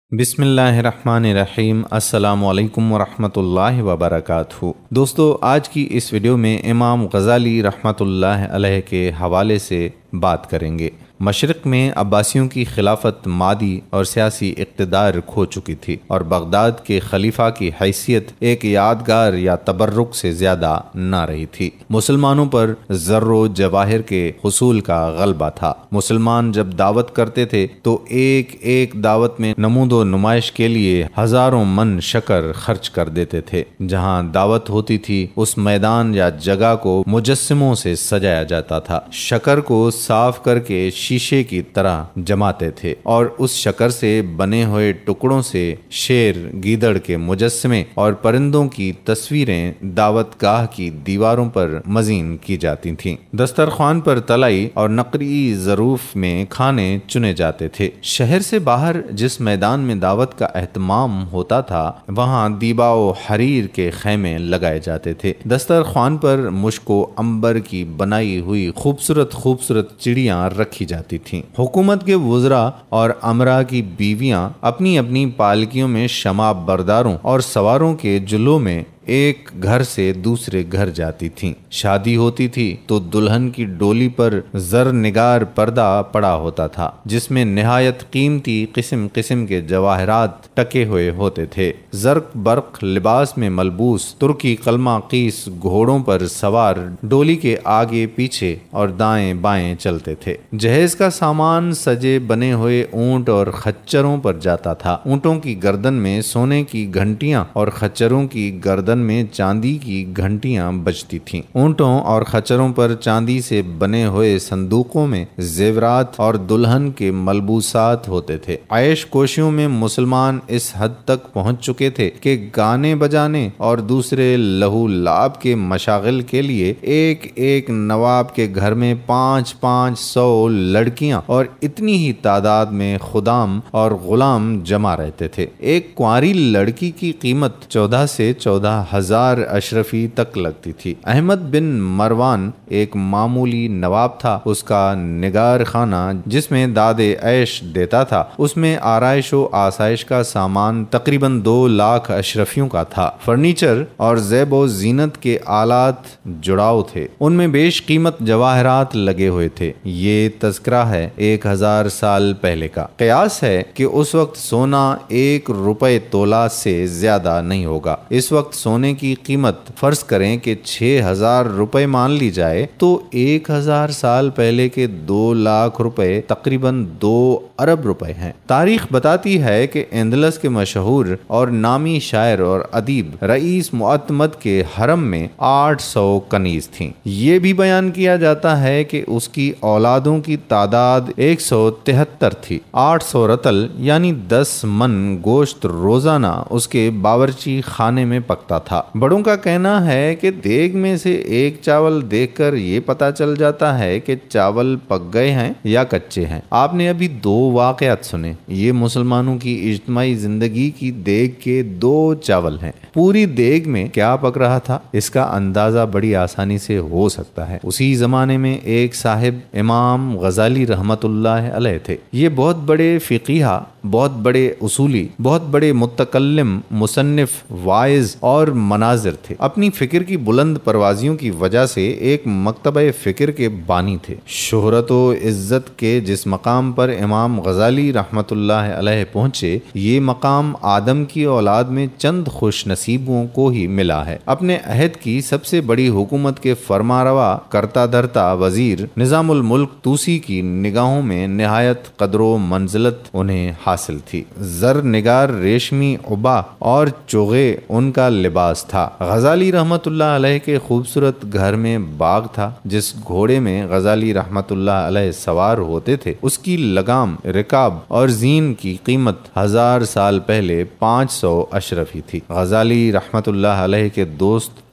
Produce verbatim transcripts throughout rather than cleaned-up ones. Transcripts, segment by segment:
بسم اللہ الرحمن الرحیم۔ السلام علیکم ورحمۃ اللہ وبرکاتہ۔ دوستو، آج کی اس ویڈیو میں امام غزالی رحمۃ اللہ علیہ کے حوالے سے بات کریں گے۔ مشرق میں عباسیوں کی خلافت مادی اور سیاسی اقتدار کھو چکی تھی اور بغداد کے خلیفہ کی حیثیت ایک یادگار یا تبرک سے زیادہ نہ رہی تھی۔ مسلمانوں پر زر و جواہر کے حصول کا غلبہ تھا۔ مسلمان جب دعوت کرتے تھے تو ایک ایک دعوت میں نمود و نمائش کے لیے ہزاروں من شکر خرچ کر دیتے تھے۔ جہاں دعوت ہوتی تھی اس میدان یا جگہ کو مجسموں سے سجایا جاتا تھا۔ شکر کو صاف کر کے شیشے کی طرح جماتے تھے اور اس شکر سے بنے ہوئے ٹکڑوں سے شیر، گیدڑ کے مجسمے اور پرندوں کی تصویریں دعوت گاہ کی دیواروں پر مزین کی جاتی تھیں۔ دسترخوان پر تلائی اور نقری ظروف میں کھانے چنے جاتے تھے۔ شہر سے باہر جس میدان میں دعوت کا اہتمام ہوتا تھا وہاں دیبا و حریر کے خیمے لگائے جاتے تھے۔ دسترخوان پر مشک و عنبر کی بنائی ہوئی خوبصورت خوبصورت چڑیاں رکھی جاتی تھیں۔ حکومت کے وزراء اور امراء کی بیویاں اپنی اپنی پالکیوں میں شمع برداروں اور سواروں کے جلووں میں ایک گھر سے دوسرے گھر جاتی تھیں۔ شادی ہوتی تھی تو دلہن کی ڈولی پر زر نگار پردہ پڑا ہوتا تھا جس میں نہایت قیمتی قسم قسم کے جواہرات ٹکے ہوئے ہوتے تھے۔ زرق برق لباس میں ملبوس ترکی قلمہ قیس گھوڑوں پر سوار ڈولی کے آگے پیچھے اور دائیں بائیں چلتے تھے۔ جہیز کا سامان سجے بنے ہوئے اونٹ اور خچروں پر جاتا تھا۔ اونٹوں کی گردن میں سونے کی گھنٹیاں اور خچروں کی گردن میں چاندی کی گھنٹیاں بجتی تھیں۔ اونٹوں اور خچروں پر چاندی سے بنے ہوئے صندوقوں میں زیورات اور دلہن کے ملبوسات ہوتے تھے۔ عیش کوشیوں میں مسلمان اس حد تک پہنچ چکے تھے کہ گانے بجانے اور دوسرے لہو لعب کے مشاغل کے لیے ایک ایک نواب کے گھر میں پانچ پانچ سو لڑکیاں اور اتنی ہی تعداد میں خدام اور غلام جمع رہتے تھے۔ ایک کنواری لڑکی کی قیمت چودہ سے چودہ ہزار اشرفی تک لگتی تھی۔ احمد بن مروان ایک معمولی نواب تھا۔ اس کا نگار خانہ جس میں داد عیش دیتا تھا اس میں آرائش و آسائش کا سامان تقریباً دو لاکھ اشرفیوں کا تھا۔ فرنیچر اور زیب و زینت کے آلات جڑاؤ تھے۔ ان میں بیش قیمت جواہرات لگے ہوئے تھے۔ یہ تذکرہ ہے ایک ہزار سال پہلے کا۔ قیاس ہے کہ اس وقت سونا ایک روپے تولہ سے زیادہ نہیں ہوگا۔ اس وقت سونے کی قیمت فرض کریں کہ چھ ہزار روپے مان لی جائے تو ایک ہزار سال پہلے کے دو لاکھ روپے تقریباً دو ارب روپے ہیں۔ تاریخ بتاتی ہے کہ اندلس کے مشہور اور نامی شاعر اور ادیب رئیس معتمد کے حرم میں آٹھ سو کنیز تھیں۔ یہ بھی بیان کیا جاتا ہے کہ اس کی اولادوں کی تعداد ایک سو تہتر تھی۔ آٹھ سو رتل یعنی دس من گوشت روزانہ اس کے باورچی خانے میں پکتا تھا۔ بڑوں کا کہنا ہے کہ دیگ میں سے ایک چاول دیکھ کر یہ پتا چل جاتا ہے کہ چاول پک گئے ہیں یا کچے ہیں۔ آپ نے ابھی دو واقعات سنے۔ یہ مسلمانوں کی اجتماعی زندگی کی دیگ کے دو چاول ہیں۔ پوری دیگ میں کیا پک رہا تھا اس کا اندازہ بڑی آسانی سے ہو سکتا ہے۔ اسی زمانے میں ایک صاحب امام غزالی رحمت اللہ علیہ تھے۔ یہ بہت بڑے فقیہ، بہت بڑے اصولی، بہت بڑے متکلم، مصنف، واعظ اور مناظر تھے۔ اپنی فکر کی بلند پروازیوں کی وجہ سے ایک مکتبہ فکر کے بانی تھے۔ شہرت و عزت کے جس مقام پر امام غزالی رحمت اللہ علیہ پہنچے یہ مقام آدم کی اولاد میں چند خوش نصیبوں کو ہی ملا ہے۔ اپنے عہد کی سب سے بڑی حکومت کے فرمانروا کرتا دھرتا وزیر نظام الملک طوسی کی نگاہوں میں نہایت قدر و منزلت انہیں حاصل تھی۔ زر نگار ریشمی عبا اور چوغے ان کا لباس تھا۔ غزالی رحمت اللہ علیہ کے خوبصورت گھر میں باغ تھا۔ جس گھوڑے میں غزالی رحمت اللہ علیہ سوار ہوتے تھے اس کی لگام، رکاب اور زین کی قیمت ہزار سال پہلے پانچ سو اشرفی تھی۔ غزالی رحمت اللہ علیہ کے دوست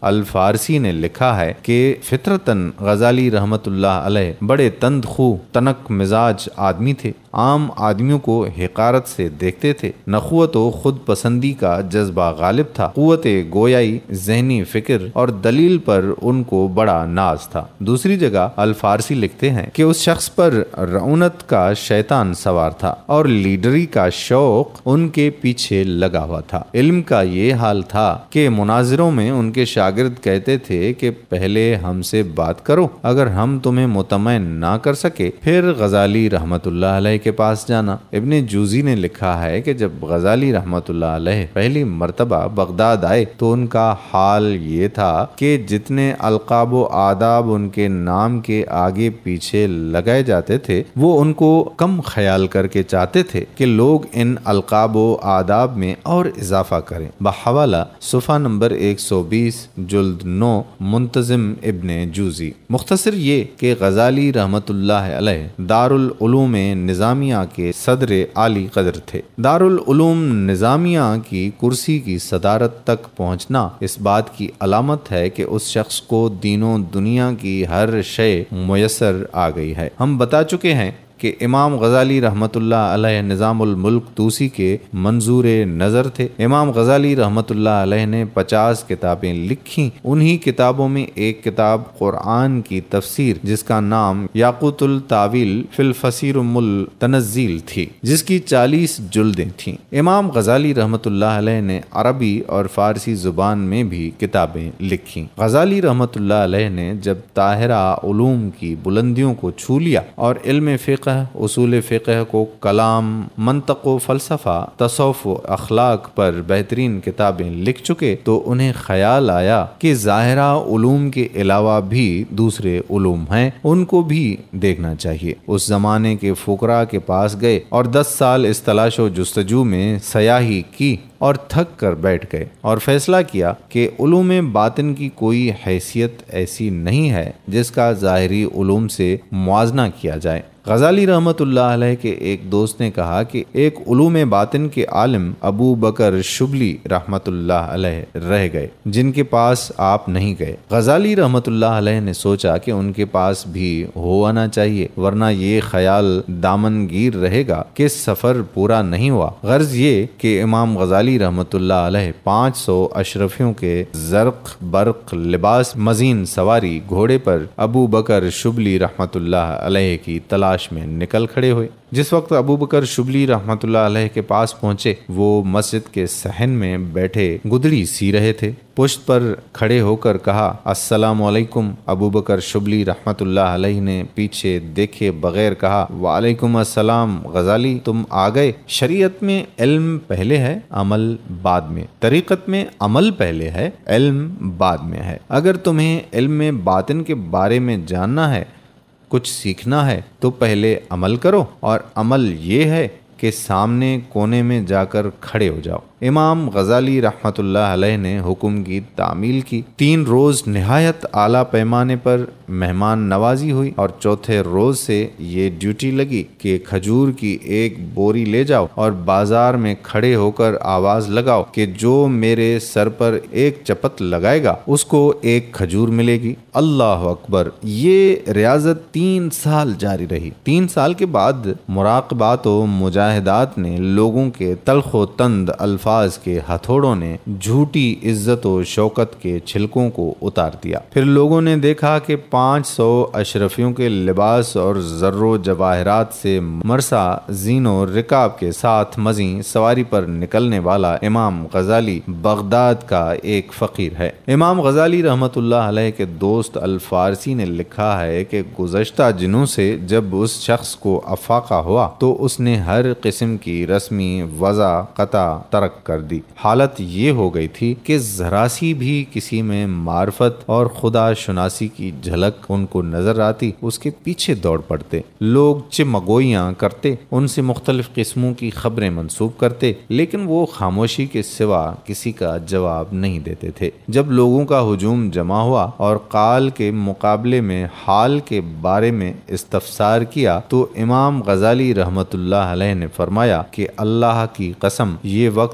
الفارسی نے لکھا ہے کہ فطرتاً غزالی رحمت اللہ علیہ بڑے تند خو تنک مزاج آدمی تھے، عام آدمیوں کو حقارت سے دیکھتے تھے، نخوت و خود پسندی کا جذبہ غالب تھا، قوت گویائی، ذہنی فکر اور دلیل پر ان کو بڑا ناز تھا۔ دوسری جگہ الفارسی لکھتے ہیں کہ اس شخص پر رعونت کا شیطان سوار تھا اور لیڈری کا شوق ان کے پیچھے لگا ہوا تھا۔ علم کا یہ حال تھا کہ مناظروں میں ان کے شاگرد کہتے تھے کہ پہلے ہم سے بات کرو، اگر ہم تمہیں مطمئن نہ کر سکے پھر غزالی رحمت اللہ علیہ کے پاس جانا۔ ابن جوزی نے لکھا ہے کہ جب غزالی رحمت اللہ علیہ پہلی مرتبہ بغداد آئے تو ان کا حال یہ تھا کہ جتنے القاب و آداب ان کے نام کے آگے پیچھے لگائے جاتے تھے وہ ان کو کم خیال کر کے چاہتے تھے کہ لوگ ان القاب و آداب میں اور اضافہ کریں۔ بحوالہ صفحہ نمبر ایک سو بیس جلد نو منتظم ابن جوزی۔ مختصر یہ کہ غزالی رحمت اللہ علیہ دارالعلوم نظامیہ کے صدر عالی قدر تھے۔ دارالعلوم نظامیہ کی کرسی کی صدارت تک پہنچنا اس بات کی علامت ہے کہ اس شخص کو دین و دنیا کی ہر شے میسر آ گئی ہے۔ ہم بتا چکے ہیں کہ امام غزالی رحمت اللہ علیہ نظام الملک توسی کے منظور نظر تھے۔ امام غزالی رحمت اللہ علیہ نے پچاس کتابیں لکھی، انہی کتابوں میں ایک کتاب قرآن کی تفسیر جس کا نام یاقوت التاویل فی الفسیر التنزیل تھی، جس کی چالیس جلدیں تھیں۔ امام غزالی رحمت اللہ علیہ نے عربی اور فارسی زبان میں بھی کتابیں لکھی۔ غزالی رحمت اللہ علیہ نے جب طاہرہ علوم کی بلندیوں کو چھو لیا اور علم فقہ، اصول فقہ کو کلام، منطق و فلسفہ، تصوف و اخلاق پر بہترین کتابیں لکھ چکے تو انہیں خیال آیا کہ ظاہرہ علوم کے علاوہ بھی دوسرے علوم ہیں، ان کو بھی دیکھنا چاہیے۔ اس زمانے کے فقراء کے پاس گئے اور دس سال اس تلاش و جستجو میں سیاحی کی اور تھک کر بیٹھ گئے اور فیصلہ کیا کہ علوم باطن کی کوئی حیثیت ایسی نہیں ہے جس کا ظاہری علوم سے موازنہ کیا جائے۔ غزالی رحمت اللہ علیہ کے ایک دوست نے کہا کہ ایک علوم باطن کے عالم ابو بکر شبلی رحمت اللہ علیہ رہ گئے جن کے پاس آپ نہیں گئے۔ غزالی رحمت اللہ علیہ نے سوچا کہ ان کے پاس بھی ہو آنا چاہیے، ورنہ یہ خیال دامن گیر رہے گا کہ سفر پورا نہیں ہوا۔ غرض یہ کہ امام غزالی رحمت اللہ علیہ پانچ سو اشرفیوں کے زرق برق لباس مزین سواری گھوڑے پر ابو بکر شبلی رحمت اللہ علیہ کی تلاش میں نکل کھڑے ہوئے۔ جس وقت ابو بکر شبلی رحمت اللہ علیہ کے پاس پہنچے وہ مسجد کے صحن میں بیٹھے گدڑی سی رہے تھے۔ پشت پر کھڑے ہو کر کہا السلام علیکم۔ ابو بکر شبلی رحمت اللہ علیہ نے پیچھے دیکھے بغیر کہا وعلیکم السلام غزالی، تم آ گئے۔ شریعت میں علم پہلے ہے، عمل بعد میں۔ طریقت میں عمل پہلے ہے، علم بعد میں ہے۔ اگر تمہیں علم باطن کے بارے میں جاننا ہے، کچھ سیکھنا ہے تو پہلے عمل کرو، اور عمل یہ ہے کہ سامنے کونے میں جا کر کھڑے ہو جاؤ۔ امام غزالی رحمت اللہ علیہ نے حکم کی تعمیل کی۔ تین روز نہایت اعلیٰ پیمانے پر مہمان نوازی ہوئی اور چوتھے روز سے یہ ڈیوٹی لگی کہ کھجور کی ایک بوری لے جاؤ اور بازار میں کھڑے ہو کر آواز لگاؤ کہ جو میرے سر پر ایک چپت لگائے گا اس کو ایک کھجور ملے گی۔ اللہ اکبر۔ یہ ریاضت تین سال جاری رہی۔ تین سال کے بعد مراقبات و مجاہدات نے لوگوں کے تلخ و تند الفاظ کے ہتھوڑوں نے جھوٹی عزت و شوکت کے چھلکوں کو اتار دیا۔ پھر لوگوں نے دیکھا کہ پانچ سو اشرفیوں کے لباس اور زر و جواہرات سے مرصع زین و رکاب کے ساتھ مزین سواری پر نکلنے والا امام غزالی بغداد کا ایک فقیر ہے۔ امام غزالی رحمت اللہ علیہ کے دوست الفارسی نے لکھا ہے کہ گزشتہ دنوں سے جب اس شخص کو افاقہ ہوا تو اس نے ہر قسم کی رسمی وضع قطع ترک کر دی۔ حالت یہ ہو گئی تھی کہ ذرا سی بھی کسی میں معرفت اور خدا شناسی کی جھلک ان کو نظر آتی اس کے پیچھے دوڑ پڑتے۔ لوگ چمگوئیاں کرتے، ان سے مختلف قسموں کی خبریں منسوب کرتے، لیکن وہ خاموشی کے سوا کسی کا جواب نہیں دیتے تھے۔ جب لوگوں کا ہجوم جمع ہوا اور قال کے مقابلے میں حال کے بارے میں استفسار کیا تو امام غزالی رحمت اللہ علیہ نے فرمایا کہ اللہ کی قسم یہ وقت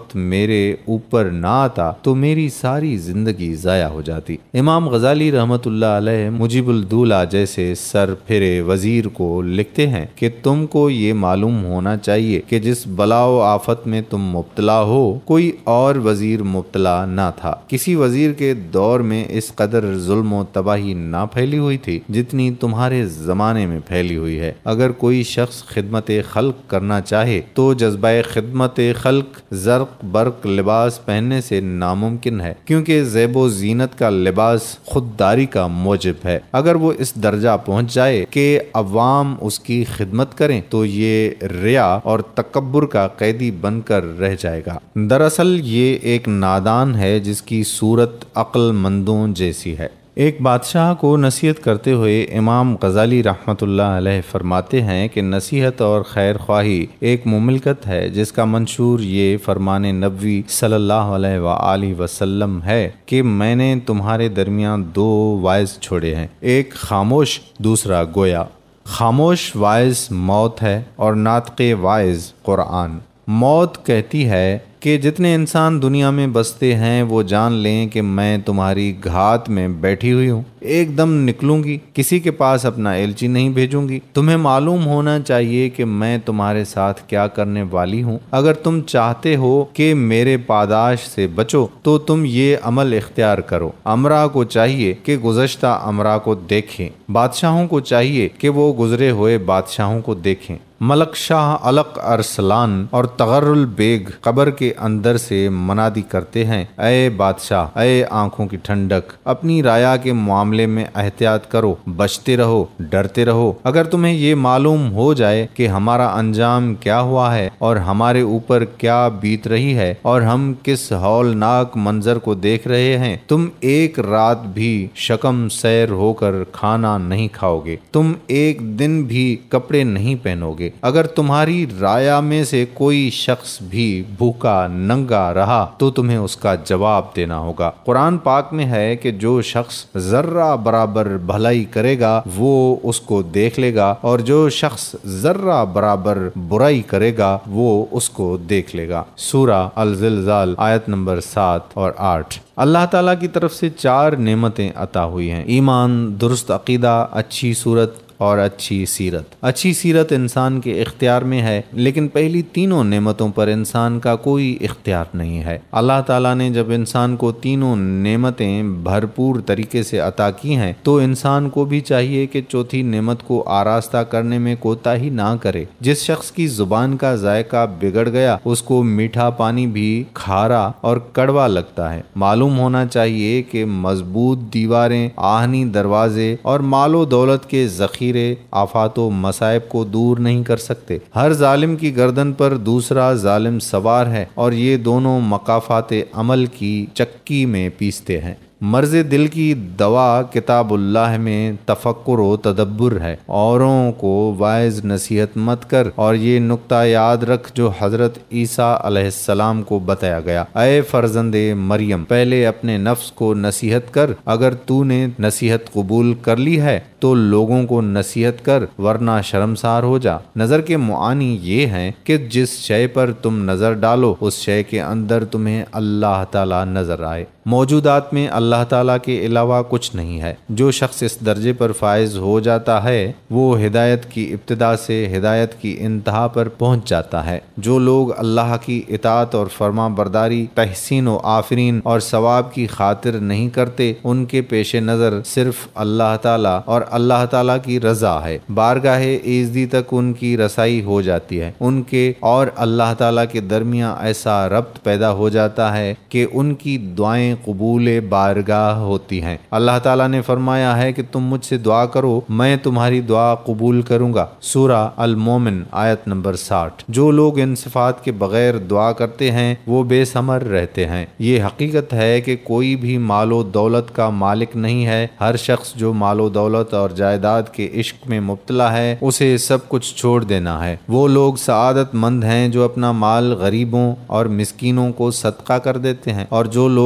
وقت میرے اوپر نہ آتا تو میری ساری زندگی ضائع ہو جاتی۔ امام غزالی رحمۃ اللہ علیہ مجیب الدولہ جیسے سر پھرے وزیر کو لکھتے ہیں کہ تم کو یہ معلوم ہونا چاہیے کہ جس بلا و آفت میں تم مبتلا ہو کوئی اور وزیر مبتلا نہ تھا۔ کسی وزیر کے دور میں اس قدر ظلم و تباہی نہ پھیلی ہوئی تھی جتنی تمہارے زمانے میں پھیلی ہوئی ہے۔ اگر کوئی شخص خدمت خلق کرنا چاہے تو جذبہ خدمت خلق زرق برق لباس پہننے سے ناممکن ہے، کیونکہ زیب و زینت کا لباس خودداری کا موجب ہے۔ اگر وہ اس درجہ پہنچ جائے کہ عوام اس کی خدمت کریں تو یہ ریا اور تکبر کا قیدی بن کر رہ جائے گا۔ دراصل یہ ایک نادان ہے جس کی صورت عقل مندوں جیسی ہے۔ ایک بادشاہ کو نصیحت کرتے ہوئے امام غزالی رحمۃ اللہ علیہ فرماتے ہیں کہ نصیحت اور خیر خواہی ایک مملکت ہے جس کا منشور یہ فرمان نبوی صلی اللہ علیہ وآلہ وسلم ہے کہ میں نے تمہارے درمیان دو واعظ چھوڑے ہیں، ایک خاموش دوسرا گویا۔ خاموش واعظ موت ہے اور ناطق واعظ قرآن۔ موت کہتی ہے کہ جتنے انسان دنیا میں بستے ہیں وہ جان لیں کہ میں تمہاری گھات میں بیٹھی ہوئی ہوں، ایک دم نکلوں گی، کسی کے پاس اپنا ایلچی نہیں بھیجوں گی۔ تمہیں معلوم ہونا چاہیے کہ میں تمہارے ساتھ کیا کرنے والی ہوں۔ اگر تم چاہتے ہو کہ میرے پاداش سے بچو تو تم یہ عمل اختیار کرو۔ امرا کو چاہیے کہ گزشتہ امرا کو دیکھیں، بادشاہوں کو چاہیے کہ وہ گزرے ہوئے بادشاہوں کو دیکھیں۔ ملک شاہ علق ارسلان اور تغرل بیگ قبر کے اندر سے منادی کرتے ہیں، اے بادشاہ، اے آنکھوں کی ٹھنڈک، اپنی رایا کے معاملے میں احتیاط کرو، بچتے رہو، ڈرتے رہو۔ اگر تمہیں یہ معلوم ہو جائے کہ ہمارا انجام کیا ہوا ہے اور ہمارے اوپر کیا بیت رہی ہے اور ہم کس ہولناک منظر کو دیکھ رہے ہیں، تم ایک رات بھی شکم سیر ہو کر کھانا نہیں کھاؤ گے، تم ایک دن بھی کپڑے نہیں پہنو گے۔ اگر تمہاری رایا میں سے کوئی شخص بھی بھوکا ننگا رہا تو تمہیں اس کا جواب دینا ہوگا۔ قرآن پاک میں ہے کہ جو شخص ذرہ برابر بھلائی کرے گا وہ اس کو دیکھ لے گا، اور جو شخص ذرہ برابر برائی کرے گا وہ اس کو دیکھ لے گا۔ سورہ الزلزال آیت نمبر سات اور آٹھ۔ اللہ تعالیٰ کی طرف سے چار نعمتیں عطا ہوئی ہیں: ایمان، درست عقیدہ، اچھی صورت اور اچھی سیرت۔ اچھی سیرت انسان کے اختیار میں ہے، لیکن پہلی تینوں نعمتوں پر انسان کا کوئی اختیار نہیں ہے۔ اللہ تعالیٰ نے جب انسان کو تینوں نعمتیں بھرپور طریقے سے عطا کی ہیں تو انسان کو بھی چاہیے کہ چوتھی نعمت کو آراستہ کرنے میں کوتاہی نہ کرے۔ جس شخص کی زبان کا ذائقہ بگڑ گیا اس کو میٹھا پانی بھی کھارا اور کڑوا لگتا ہے۔ معلوم ہونا چاہیے کہ مضبوط دیواریں، آہنی دروازے اور مال و دولت کے ذخیرے آفات و مصائب کو دور نہیں کر سکتے۔ ہر ظالم کی گردن پر دوسرا ظالم سوار ہے اور یہ دونوں مقافات عمل کی چکی میں پیستے ہیں۔ مرض دل کی دوا کتاب اللہ میں تفکر و تدبر ہے۔ اوروں کو واعظ نصیحت مت کر، اور یہ نقطہ یاد رکھ جو حضرت عیسیٰ علیہ السلام کو بتایا گیا، اے فرزند مریم، پہلے اپنے نفس کو نصیحت کر، اگر تو نے نصیحت قبول کر لی ہے تو لوگوں کو نصیحت کر، ورنہ شرمسار ہو جا۔ نظر کے معانی یہ ہیں کہ جس شے پر تم نظر ڈالو اس شے کے اندر تمہیں اللہ تعالیٰ نظر آئے۔ موجودات میں اللہ تعالیٰ کے علاوہ کچھ نہیں ہے۔ جو شخص اس درجے پر فائز ہو جاتا ہے وہ ہدایت کی ابتدا سے ہدایت کی انتہا پر پہنچ جاتا ہے۔ جو لوگ اللہ کی اطاعت اور فرما برداری، تحسین و آفرین اور ثواب کی خاطر نہیں کرتے، ان کے پیش نظر صرف اللہ تعالیٰ اور اللہ تعالیٰ کی رضا ہے۔ بارگاہ ایزدی تک ان کی رسائی ہو جاتی ہے۔ ان کے اور اللہ تعالیٰ کے درمیان ایسا ربط پیدا ہو جاتا ہے کہ ان کی دعائیں قبول بارگاہ ہوتی ہیں۔ اللہ تعالیٰ نے فرمایا ہے کہ تم مجھ سے دعا کرو، میں تمہاری دعا قبول کروں گا۔ سورہ المومن آیت نمبر ساٹھ۔ جو لوگ ان صفات کے بغیر دعا کرتے ہیں وہ بے ثمر رہتے ہیں۔ یہ حقیقت ہے کہ کوئی بھی مال و دولت کا مالک نہیں ہے۔ ہر شخص جو مال و دولت اور جائیداد کے عشق میں مبتلا ہے اسے سب کچھ چھوڑ دینا ہے۔ وہ لوگ سعادت مند ہیں جو اپنا مال غریبوں اور مسکینوں کو صدقہ کر دیتے ہیں، اور جو لوگ مال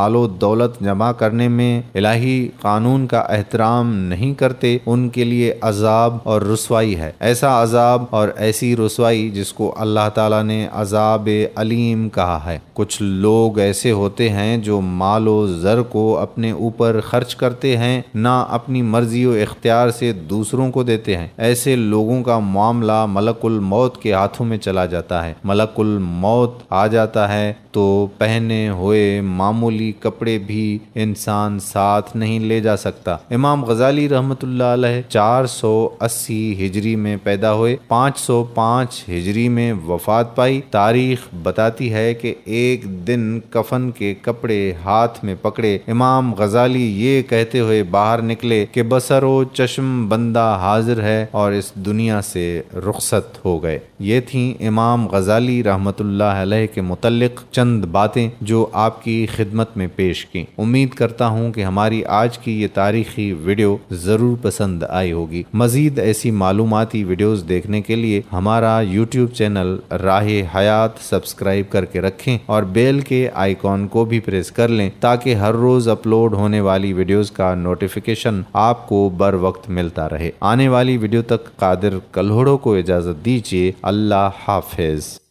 माल व दौलत जमा करने में इलाही कानून का एहतराम नहीं करते उनके लिए अजाब और रुसवाई है। ऐसा अजाब और ऐसी रुसवाई जिसको अल्लाह ताला ने अजाब अलीम कहा है। कुछ लोग ऐसे होते हैं जो माल व ज़र को अपने ऊपर खर्च करते हैं, ना अपनी मर्जी व इख्तियार से दूसरों को देते हैं। ऐसे लोगों का मामला मलकुल मौत के हाथों में चला जाता है। मलकुल मौत आ जाता है तो पहने हुए मामूली कपड़े भी इंसान साथ नहीं ले जा सकता। इमाम गजाली रहमतुल्लाह अलैह चार सौ अस्सी हिजरी में पैदा हुए, पाँच सौ पाँच हिजरी में वफात पाई। तारीख बताती है कि एक दिन कफन के कपड़े हाथ में पकड़े इमाम गजाली ये कहते हुए बाहर निकले कि बसरो चश्म बंदा हाजिर है, और इस दुनिया से रुखसत हो गए। ये थी इमाम गजाली रहमतुल्लाह अलैह के मुतल्लिक चंद बातें जो आपकी खिदमत में पेश की। उम्मीद करता हूँ कि हमारी आज की ये तारीखी वीडियो ज़रूर पसंद आई होगी। मज़ीद ऐसी मालूमाती वीडियोस देखने के लिए हमारा यूट्यूब चैनल राहे हयात सब्सक्राइब करके रखें और बेल के आइकॉन को भी प्रेस कर लें ताकि हर रोज़ अपलोड होने वाली वीडियोस का नोटिफिकेशन आपको बर वक्त मिलता रहे। आने वाली वीडियो तक कादिर कल्होड़ो को इजाज़त दीजिए। अल्लाह हाफिज़।